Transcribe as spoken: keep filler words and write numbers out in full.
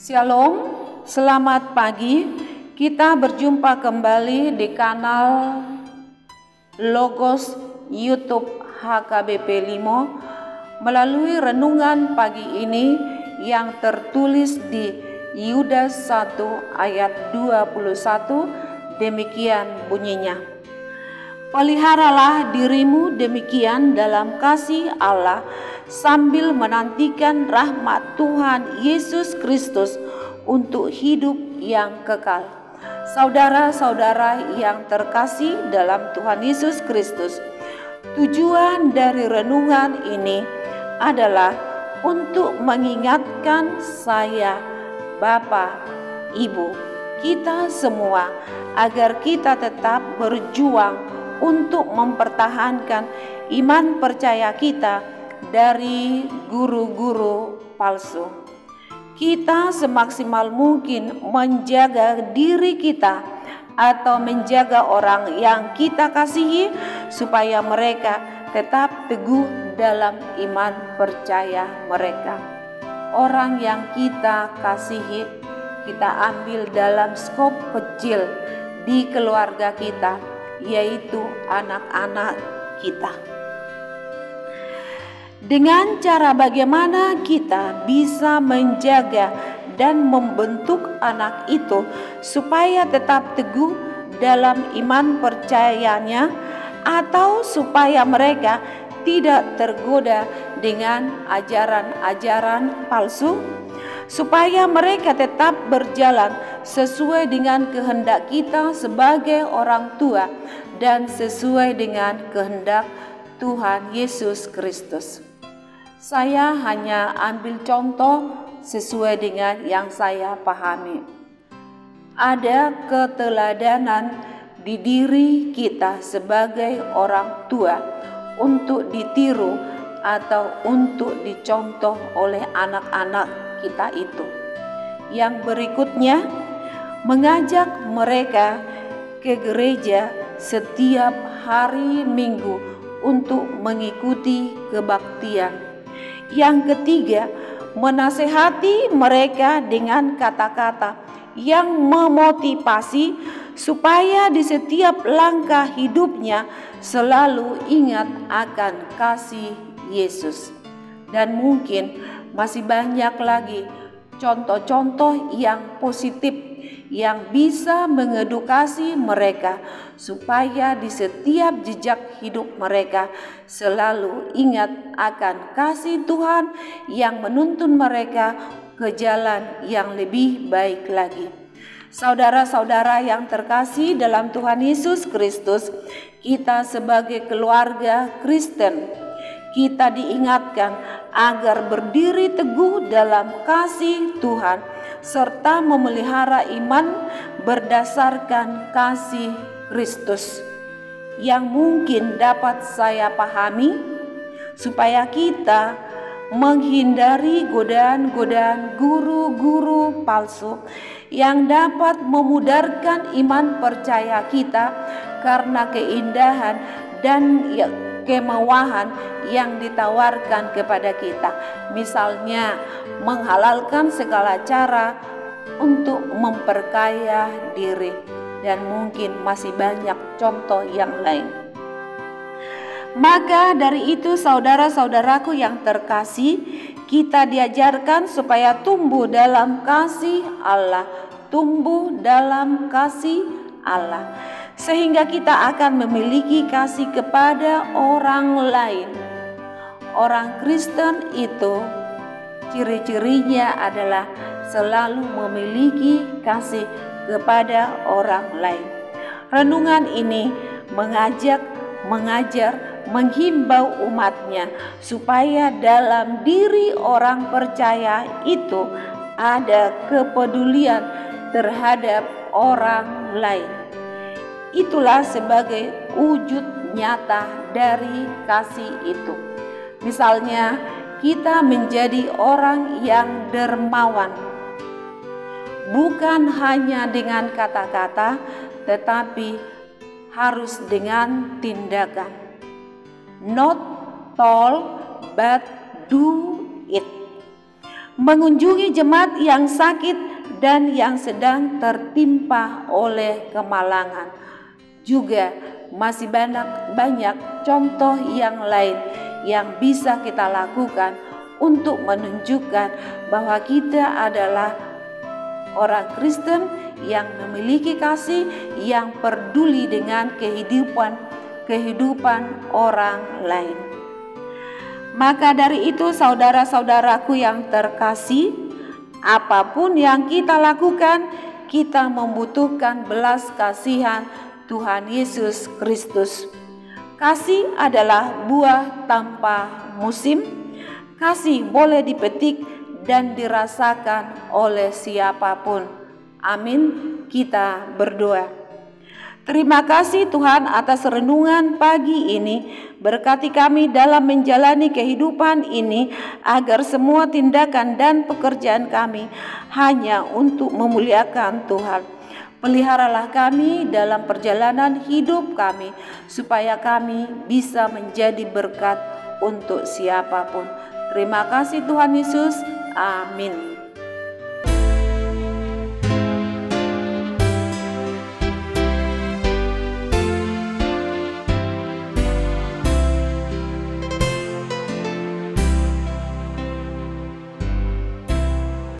Shalom, selamat pagi. Kita berjumpa kembali di kanal Logos YouTube H K B P lima melalui renungan pagi ini yang tertulis di Yudas satu ayat dua puluh satu. Demikian bunyinya: peliharalah dirimu demikian dalam kasih Allah, sambil menantikan rahmat Tuhan Yesus Kristus untuk hidup yang kekal. Saudara-saudara yang terkasih dalam Tuhan Yesus Kristus, tujuan dari renungan ini adalah untuk mengingatkan saya, Bapak, Ibu, kita semua agar kita tetap berjuang untuk mempertahankan iman percaya kita dari guru-guru palsu. Kita semaksimal mungkin menjaga diri kita atau menjaga orang yang kita kasihi supaya mereka tetap teguh dalam iman percaya mereka. Orang yang kita kasihi kita ambil dalam skop kecil di keluarga kita, yaitu anak-anak kita. Dengan cara bagaimana kita bisa menjaga dan membentuk anak itu supaya tetap teguh dalam iman percayanya, atau supaya mereka tidak tergoda dengan ajaran-ajaran palsu, supaya mereka tetap berjalan sesuai dengan kehendak kita sebagai orang tua dan sesuai dengan kehendak Tuhan Yesus Kristus. Saya hanya ambil contoh sesuai dengan yang saya pahami. Ada keteladanan di diri kita sebagai orang tua untuk ditiru atau untuk dicontoh oleh anak-anak kita itu. Yang berikutnya, mengajak mereka ke gereja setiap hari Minggu untuk mengikuti kebaktian. Yang ketiga, menasehati mereka dengan kata-kata yang memotivasi supaya di setiap langkah hidupnya selalu ingat akan kasih Yesus. Dan mungkin masih banyak lagi contoh-contoh yang positif yang bisa mengedukasi mereka supaya di setiap jejak hidup mereka selalu ingat akan kasih Tuhan yang menuntun mereka ke jalan yang lebih baik lagi. Saudara-saudara yang terkasih dalam Tuhan Yesus Kristus, kita sebagai keluarga Kristen, kita diingatkan agar berdiri teguh dalam kasih Tuhan serta memelihara iman berdasarkan kasih Kristus. Yang mungkin dapat saya pahami supaya kita menghindari godaan-godaan guru-guru palsu yang dapat memudarkan iman percaya kita karena keindahan dan kemewahan yang ditawarkan kepada kita. Misalnya menghalalkan segala cara untuk memperkaya diri, dan mungkin masih banyak contoh yang lain. Maka dari itu, saudara-saudaraku yang terkasih, kita diajarkan supaya tumbuh dalam kasih Allah, tumbuh dalam kasih Allah, sehingga kita akan memiliki kasih kepada orang lain. Orang Kristen itu ciri-cirinya adalah selalu memiliki kasih kepada orang lain. Renungan ini mengajak, mengajar, menghimbau umatnya supaya dalam diri orang percaya itu ada kepedulian terhadap orang lain. Itulah sebagai wujud nyata dari kasih itu. Misalnya, kita menjadi orang yang dermawan, bukan hanya dengan kata-kata, tetapi harus dengan tindakan. Not talk, but do it. mengunjungi jemaat yang sakit dan yang sedang tertimpa oleh kemalangan. Juga masih banyak banyak contoh yang lain yang bisa kita lakukan untuk menunjukkan bahwa kita adalah orang Kristen yang memiliki kasih, yang peduli dengan kehidupan kehidupan orang lain. Maka dari itu, saudara-saudaraku yang terkasih, apapun yang kita lakukan, kita membutuhkan belas kasihan Tuhan Yesus Kristus. Kasih adalah buah tanpa musim. Kasih boleh dipetik dan dirasakan oleh siapapun. Amin. Kita berdoa. Terima kasih Tuhan atas renungan pagi ini. Berkati kami dalam menjalani kehidupan ini, agar semua tindakan dan pekerjaan kami hanya untuk memuliakan Tuhan. Peliharalah kami dalam perjalanan hidup kami, supaya kami bisa menjadi berkat untuk siapapun. Terima kasih Tuhan Yesus. Amin.